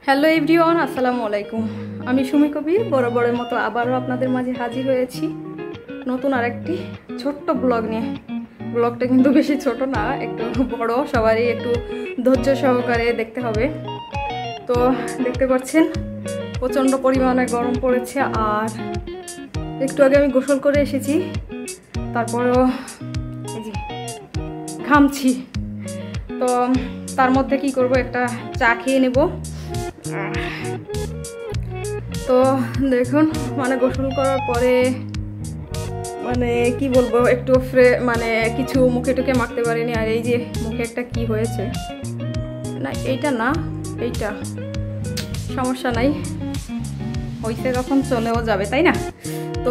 Hello everyone, আসসালামু আলাইকুম। আমি সুমি কবির বরাবরের মতো আবারও আপনাদের মাঝে হাজির হয়েছি নতুন আরেকটি ছোট্ট ব্লগ নিয়ে। ব্লগটা কিন্তু বেশি ছোট না, একটু বড়, সবারই একটু ধৈর্য সহকারে দেখতে হবে। তো দেখতে পাচ্ছেন প্রচণ্ড পরিমাণে গরম পড়েছে, আর একটু আগে আমি গোসল করে এসেছি, তারপরেও এই যে ঘামছি। তো তার মধ্যে কি করব, একটা চা খেয়ে নেব। তো দেখুন, মানে গোসল করার পরে মানে কি বলবো, একটু মানে কিছু মুখে টুকে মাখতে পারিনি। আর এই যে মুখে একটা কি হয়েছে, না এইটা না, এইটা সমস্যা নাই, হয়েছে যখন চলেও যাবে, তাই না? তো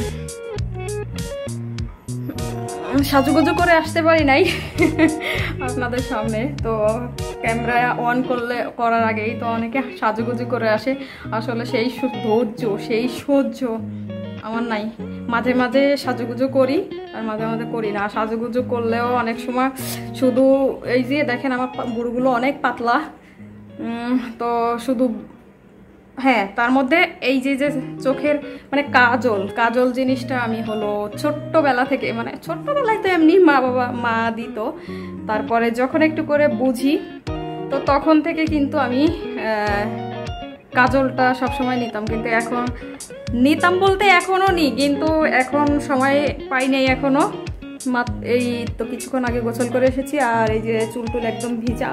সাজুগুজু করে আসতে পারি নাই আপনাদের সামনে। তো ক্যামেরা অন করার আগেই তো অনেকে সাজুগুজু করে আসে, আসলে সেই ধৈর্য সেই সহ্য আমার নাই। মাঝে মাঝে সাজুগুজু করি আর মাঝে মাঝে করি না। সাজুগুজু করলেও অনেক সময় শুধু এই যে দেখেন আমার বুড়গুলো অনেক পাতলা, তো শুধু হ্যাঁ, তার মধ্যে এই যে যে চোখের মানে কাজল জিনিসটা আমি হলো ছোট্টবেলা থেকে, মানে ছোট্টবেলায় তো এমনি মা দিত, তারপরে যখন একটু করে বুঝি তো তখন থেকে কিন্তু আমি কাজলটা সবসময় নিতাম। কিন্তু এখন নিতাম বলতে এখনও নিই, কিন্তু এখন সময় পাই নাই এখনও। এই তো কিছুক্ষণ আগে গোসল করে এসেছি, আর এই যে চুল একদম ভিজা।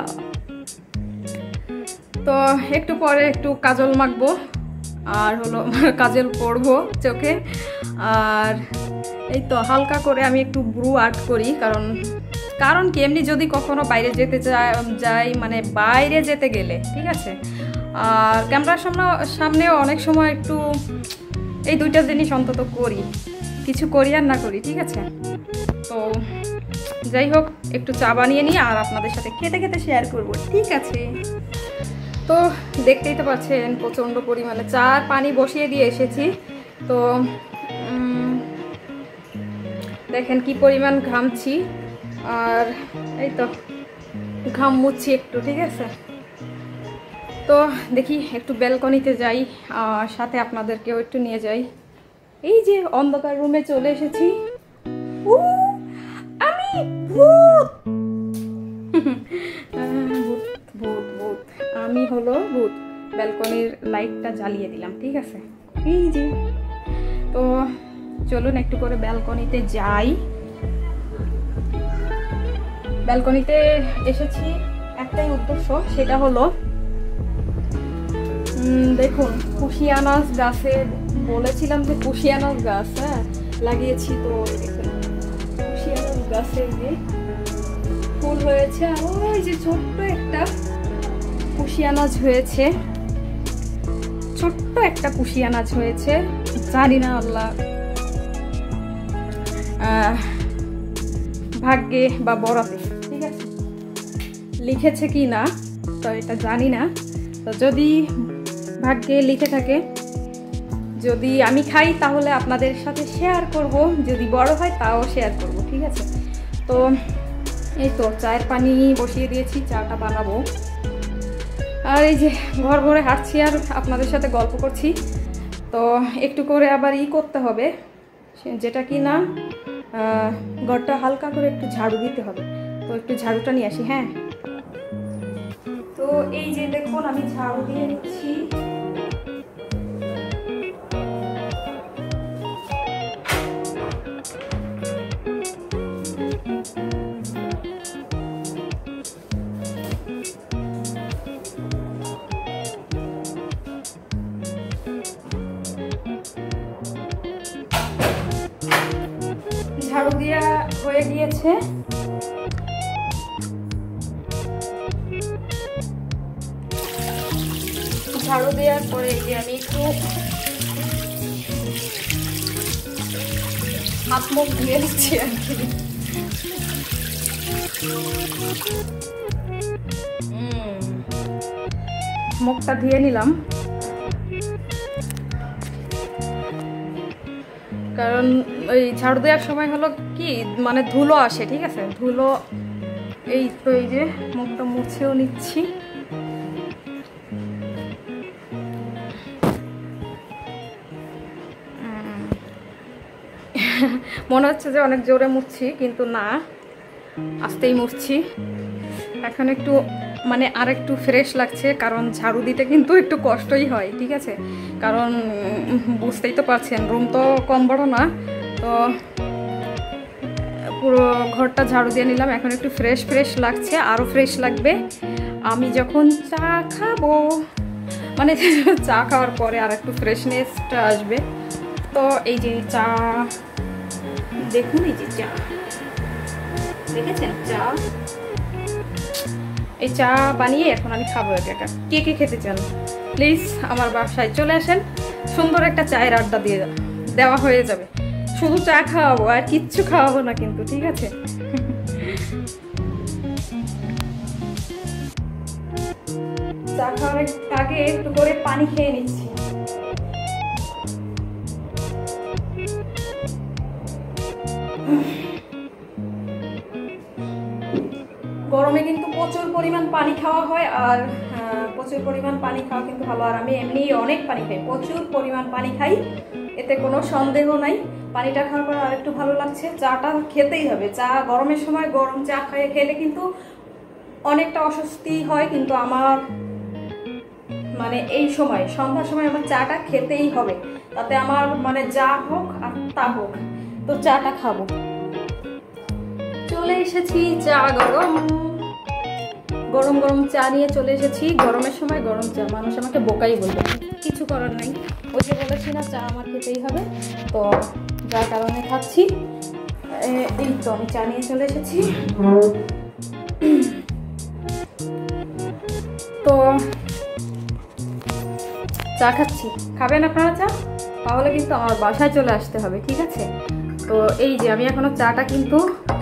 তো একটু পরে একটু কাজল মাখবো, আর হলো কাজল পরবো চোখে। আর এই তো হালকা করে আমি একটু ব্রু আর্ট করি, কারণ কি এমনি যদি কখনো বাইরে যেতে যাই, মানে বাইরে যেতে গেলে ঠিক আছে, আর ক্যামেরার সামনেও অনেক সময় একটু এই দুইটা জিনিস অন্তত করি, কিছু করি আর না করি, ঠিক আছে। তো যাই হোক, একটু চা বানিয়ে নিই আর আপনাদের সাথে খেতে খেতে শেয়ার করবো, ঠিক আছে? তো দেখতেই তো পাচ্ছেন প্রচণ্ড পরিমাণে চার পানি বসিয়ে দিয়ে এসেছি। তো দেখেন কি পরিমাণ ঘামছি, আর এই তো ঘাম মুচ্ছি একটু, ঠিক আছে। তো দেখি একটু ব্যালকনিতে যাই, আর সাথে আপনাদেরকেও একটু নিয়ে যাই। এই যে অন্ধকার রুমে চলে এসেছি, আমি ভূত ভূত আমি হলো ভূত। ব্যালকনির লাইটটা জ্বালিয়ে দিলাম, ঠিক আছে। এই যে তো চলুন একটু করে ব্যালকনিতে যাই। ব্যালকনিতে এসেছি একটাই উদ্দেশ্য, সেটা হলো দেখুন কুশিয়ানাস গাছে বলেছিলাম যে কুশিয়ানাস গাছ লাগিয়েছি। তো দেখুন কুশিয়ানাস গাছের যে ফুল হয়েছে, আর ওই যে ছোট্ট একটা কুশিয়ানাজ হয়েছে, ছোট্ট একটা কুশিয়ানাজ হয়েছে। জানি না আল্লাহ ভাগ্যে বা বরাতে, ঠিক আছে, লিখেছে কি না তো এটা জানি না। তো যদি ভাগ্যে লিখে থাকে, যদি আমি খাই তাহলে আপনাদের সাথে শেয়ার করব, যদি বড় হয় তাও শেয়ার করব, ঠিক আছে। তো এই তো চায়ের পানি বসিয়ে দিয়েছি, চাটা বানাবো। আর এই যে ঘর ঘরে হাঁটছি আর আপনাদের সাথে গল্প করছি। তো একটু করে আবার করতে হবে, যেটা কি না ঘরটা হালকা করে একটু ঝাড়ু দিতে হবে। তো একটু ঝাড়ুটা নিয়ে আসি। হ্যাঁ, তো এই যে দেখুন আমি ঝাড়ু দিয়ে নিচ্ছি। ঝাড়ু দেওয়া হয়ে গিয়েছে। ঝাড়ু দেওয়ার পরে যে আমি একটু হাত মুখ ধুয়ে নিচ্ছি আর কি। মুখটা ধুয়ে নিলাম, কারণ ওই ঝাড়ু দেওয়ার সময় হলো কি মানে ধুলো আসে, ঠিক আছে, ধুলো। এই তো এই যে মুখটা মুছেও নিচ্ছি। মনে হচ্ছে যে অনেক জোরে মুছছি, কিন্তু না, আস্তেই মুছছি। এখন একটু মানে আর একটু ফ্রেশ লাগছে, কারণ ঝাড়ু দিতে কিন্তু একটু কষ্টই হয়, ঠিক আছে? কারণ বুঝতেই তো পারছেন রুম তো কম বড় না, তো পুরো ঘরটা ঝাড়ু দিয়ে নিলাম। এখন একটু ফ্রেশ ফ্রেশ লাগছে, আরও ফ্রেশ লাগবে আমি যখন চা খাবো, মানে চা খাওয়ার পরে আর একটু ফ্রেশনেসটা আসবে। তো এই যে চা দেখুন, এই যে চা দেখেছেন, চা, এই চা বানিয়ে এখন আমি খাবো একা একা। কে কে খেতে চান প্লিজ আমার বাসায় চলে আসেন, সুন্দর একটা চায়ের আড্ডা দিয়ে দেওয়া হয়ে যাবে। শুধু চা খাওয়াবো, আর কিচ্ছু খাওয়াবো না কিন্তু, ঠিক আছে? চা খাওয়ার আগে একটু করে পানি খেয়ে নিচ্ছি। গরমে কিন্তু প্রচুর পরিমাণ পানি খাওয়া হয়, আর প্রচুর পরিমাণ পানি খাওয়া কিন্তু ভালো। আর আমি এমনি অনেক পানি খাই, প্রচুর পরিমাণ পানি খাই, এতে কোনো সন্দেহ নাই। পানিটা খাওয়ার পর আর একটু ভালো লাগছে। চাটা খেতেই হবে, চা গরমের সময় গরম চা খেলে কিন্তু অনেকটা অস্বস্তি হয়, কিন্তু আমার মানে এই সময় সন্ধ্যার সময় আমার চাটা খেতেই হবে, তাতে আমার মানে যা হোক আর তা হোক, তো চাটা খাবো। চলে এসেছি চা, গরম গরম গরম চা নিয়ে চলে এসেছি। গরমের সময় গরম চা, মানুষ আমাকে বোকাই বলবে, কিছু করার নাই। ওই যে বলেছি না, চা আমার খেতেই হবে, তো যার কারণে খাচ্ছি। এই তো আমি চা নিয়ে চলে এসেছি। তো চা খাচ্ছি, খাবেন আপনারা চা? তাহলে কিন্তু আমার বাসায় চলে আসতে হবে, ঠিক আছে? তো এই যে আমি এখনো চাটা কিন্তু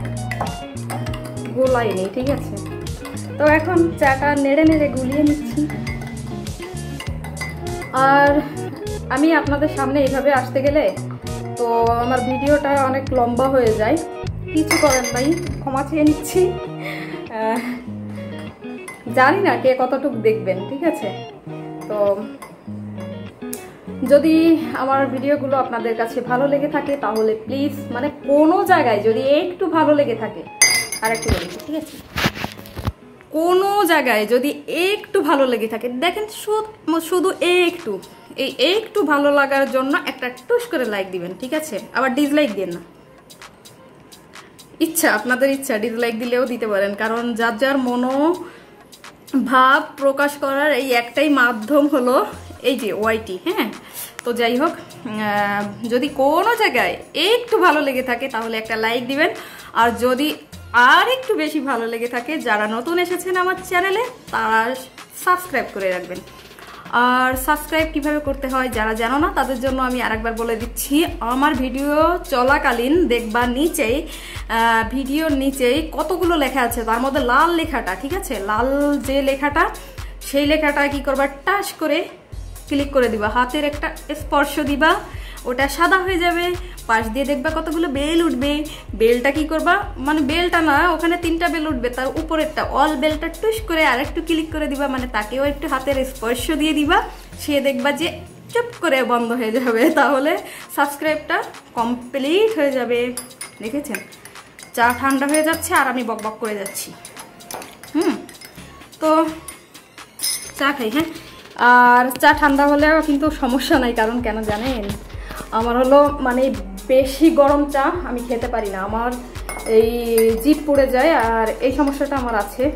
গোলাইনি, ঠিক আছে? তো এখন চাটা নেড়ে নেড়ে গুলিয়ে নিচ্ছি। আর আমি আপনাদের সামনে এইভাবে আসতে গেলে তো আমার ভিডিওটা অনেক লম্বা হয়ে যায়, কিছু করার নাই, ক্ষমা চেয়ে নিচ্ছি। জানি না কে কতটুকু দেখবেন, ঠিক আছে? তো যদি আমার ভিডিওগুলো আপনাদের কাছে ভালো লেগে থাকে তাহলে প্লিজ, মানে কোনো জায়গায় যদি একটু ভালো লেগে থাকে, আর একটু বলেছি, ঠিক আছে? কোনো জায়গায় যদি একটু ভালো লেগে থাকে, দেখেন শুধু এই একটু ভালো লাগার জন্য একটা টুস করে লাইক দিবেন, ঠিক আছে? আবার ডিসলাইক দিন না, ইচ্ছা, আপনাদের ইচ্ছা, ডিসলাইক দিলেও দিতে পারেন, কারণ যার যার মনোভাব প্রকাশ করার এই একটাই মাধ্যম হলো এই যে ওয়াইটি। হ্যাঁ, তো যাই হোক, যদি কোনো জায়গায় একটু ভালো লেগে থাকে তাহলে একটা লাইক দিবেন, আর যদি আর একটু বেশি ভালো লেগে থাকে, যারা নতুন এসেছেন আমার চ্যানেলে তারা সাবস্ক্রাইব করে রাখবেন। আর সাবস্ক্রাইব কিভাবে করতে হয় যারা জানো না তাদের জন্য আমি আরেকবার বলে দিচ্ছি। আমার ভিডিও চলাকালীন দেখবা নিচেই, ভিডিওর নিচেই কতগুলো লেখা আছে, তার মধ্যে লাল লেখাটা, ঠিক আছে, লাল যে লেখাটা, সেই লেখাটা কি করবা, টাচ করে ক্লিক করে দিবা, হাতের একটা স্পর্শ দিবা, ওটা সাদা হয়ে যাবে। পাশ দিয়ে দেখবা কতগুলো বেল উঠবে, বেলটা কি করবা, মানে বেলটা না, ওখানে 3টা বেল উঠবে, তার উপরেরটা অল বেলটা টুস করে আরেকটু ক্লিক করে দিবা, মানে তাকেও একটু হাতের স্পর্শ দিয়ে দিবা, সে দেখবা যে চুপ করে বন্ধ হয়ে যাবে, তাহলে সাবস্ক্রাইবটা কমপ্লিট হয়ে যাবে। দেখেছেন, চা ঠান্ডা হয়ে যাচ্ছে আর আমি বকবক করে যাচ্ছি। তো চা খাই। হ্যাঁ, আর চা ঠান্ডা হলেও কিন্তু সমস্যা নাই, কারণ কেন জানেন, আমার হলো মানে বেশি গরম চা আমি খেতে পারি না, আমার এই জিভ পুড়ে যায়, আর এই সমস্যাটা আমার আছে।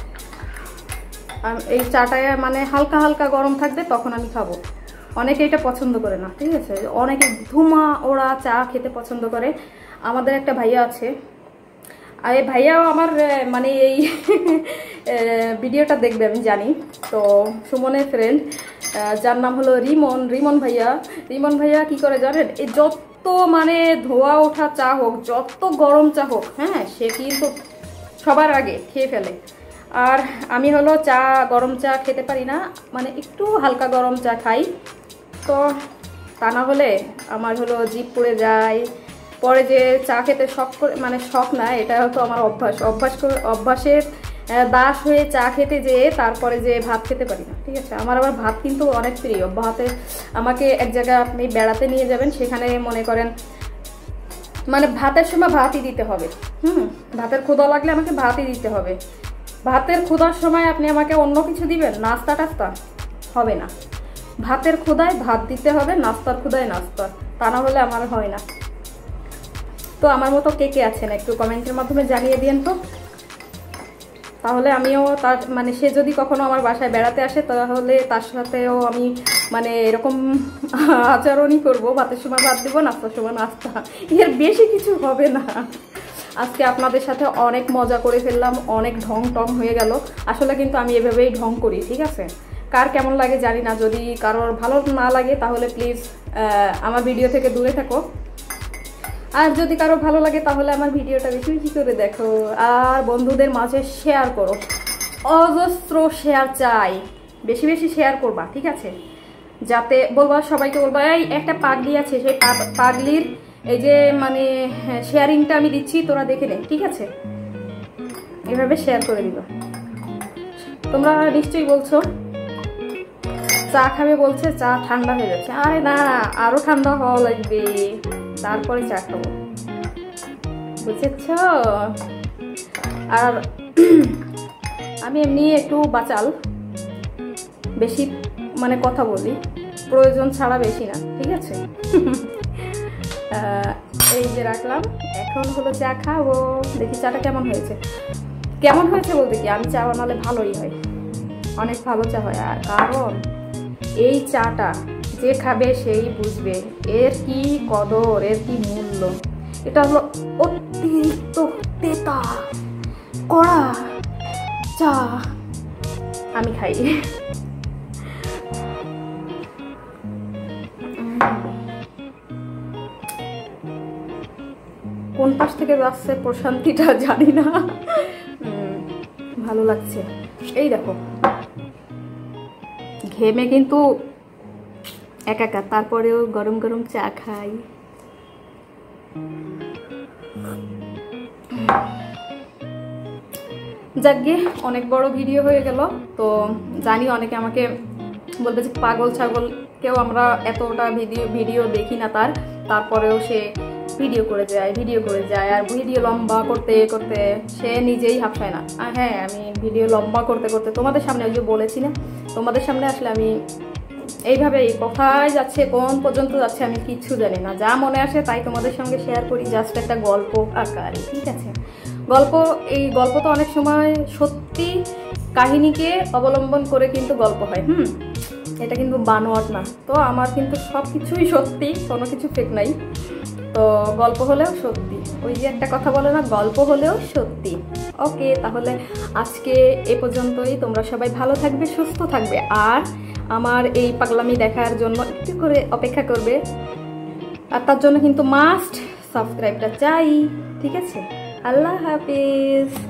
আর এই চাটায় মানে হালকা হালকা গরম থাকবে তখন আমি খাবো। অনেকে এটা পছন্দ করে না, ঠিক আছে, অনেকে ধুমা ওরা চা খেতে পছন্দ করে। আমাদের একটা ভাইয়া আছে, আর এই ভাইয়াও আমার মানে এই ভিডিওটা দেখবে আমি জানি। তো সুমনের ফ্রেন্ড, যার নাম হলো রিমন ভাইয়া কি করে জানেন, এই যত মানে ধোয়া ওঠা চা হোক, যত গরম চা হোক, হ্যাঁ, সে কিন্তু সবার আগে খেয়ে ফেলে। আর আমি হলো চা, গরম চা খেতে পারি না, মানে একটু হালকা গরম চা খাই, তো তা না হলে আমার হলো জিভ পুড়ে যায়। পরে যে চা খেতে শখ করে, মানে শখ না, এটা হয়তো আমার অভ্যাসের দাস হয়ে চা খেতে যেয়ে তারপরে যে ভাত খেতে পারি না, ঠিক আছে? আমার আবার ভাত কিন্তু অনেক প্রিয়। ভাতে আমাকে এক জায়গায় আপনি বেড়াতে নিয়ে যাবেন, সেখানে মনে করেন মানে ভাতের সময় ভাতই দিতে হবে। ভাতের ক্ষুধা লাগলে আমাকে ভাতই দিতে হবে। ভাতের ক্ষুধার সময় আপনি আমাকে অন্য কিছু দিবেন, নাস্তা টাস্তা হবে না। ভাতের ক্ষুধায় ভাত দিতে হবে, নাস্তার ক্ষুধায় নাস্তা, তা না হলে আমার হয় না। তো আমার মতো কে কে আছেন একটু কমেন্টের মাধ্যমে জানিয়ে দিন তো, তাহলে আমিও তার মানে সে যদি কখনো আমার বাসায় বেড়াতে আসে তাহলে তার সাথেও আমি মানে এরকম আচরণই করব, ভাতের সময় ভাত দিব, নাস্তার সময় নাস্তা, এর বেশি কিছু হবে না। আজকে আপনাদের সাথে অনেক মজা করে ফেললাম, অনেক ঢং টং হয়ে গেল। আসলে কিন্তু আমি এভাবেই ঢং করি, ঠিক আছে? কার কেমন লাগে জানি না, যদি কারোর ভালো না লাগে তাহলে প্লিজ আমার ভিডিও থেকে দূরে থাকো, আর যদি কারো ভালো লাগে তাহলে আমার ভিডিওটা বেশি বেশি করে দেখো, আর বন্ধুদের মাঝে শেয়ার করো, অজস্র শেয়ার চাই, বেশি বেশি শেয়ার করবা, ঠিক আছে? যাতে বলবা, সবাইকে বলবা এই একটা পাগলি আছে, সেই পাগলির এই যে মানে শেয়ারিংটা আমি দিচ্ছি, তোরা দেখে নে, ঠিক আছে? এভাবে শেয়ার করে দিবা। তোমরা নিশ্চয়ই বলছো চা খাবে, বলছে চা ঠান্ডা হয়ে যাচ্ছে। আরে না, আরো ঠান্ডা হওয়া লাগবে, তারপরে চা খাবো, বুঝেছ? আর আমি এমনি একটু বাচাল, বেশি মানে কথা বলি, প্রয়োজন ছাড়া বেশি না, ঠিক আছে? এই যে রাখলাম, এখন হলো চা খাবো। দেখি চাটা কেমন হয়েছে। কেমন হয়েছে বলতে কি, আমি চা বানালে ভালোই হয়, অনেক ভালো চা হয়। আর কারণ এই চাটা যে খাবে সেই বুঝবে এর কি কদর, এর কি মূল্য। এটা হলো অতিরিক্ত তেতা কড়া চা, আমি খাই। কোন পাশ থেকে যাচ্ছে প্রশান্তিটা জানি না, ভালো লাগছে। এই দেখো ঘেমে কিন্তু একাকার, তারপরেও গরম গরম চা খাই। যাকগে, অনেক বড় ভিডিও হয়ে গেল। তো জানি অনেকে আমাকে বলবে যে পাগল ছাগল, কেউ আমরা এতটা ভিডিও দেখি না, তারপরেও সে ভিডিও করে যায়, আর ভিডিও লম্বা করতে করতে সে নিজেই হাঁপায় না। আর হ্যাঁ, আমি ভিডিও লম্বা করতে করতে তোমাদের সামনে ওই যে বলেছি না, তোমাদের সামনে আসলে আমি এইভাবে কোথায় যাচ্ছে, কোন পর্যন্ত যাচ্ছে আমি কিচ্ছু জানি না, যা মনে আসে তাই তোমাদের সঙ্গে শেয়ার করি, জাস্ট একটা গল্প আকারে, ঠিক আছে? এই গল্প তো অনেক সময় সত্যি কাহিনীকে অবলম্বন করে কিন্তু গল্প হয়, এটা কিন্তু বানোয়াট না। তো আমার কিন্তু সব কিছুই সত্যি, কোনো কিছু ফেক নাই। তো গল্প হলেও সত্যি, ওই যে একটা কথা বলে না, গল্প হলেও সত্যি। ওকে, তাহলে আজকে এ পর্যন্তই। তোমরা সবাই ভালো থাকবে, সুস্থ থাকবে, আর আমার এই পাগলামি দেখার জন্য একটু করে অপেক্ষা করবে, আর তার জন্য কিন্তু মাস্ট সাবস্ক্রাইবটা চাই, ঠিক আছে? আল্লাহ হাফিজ।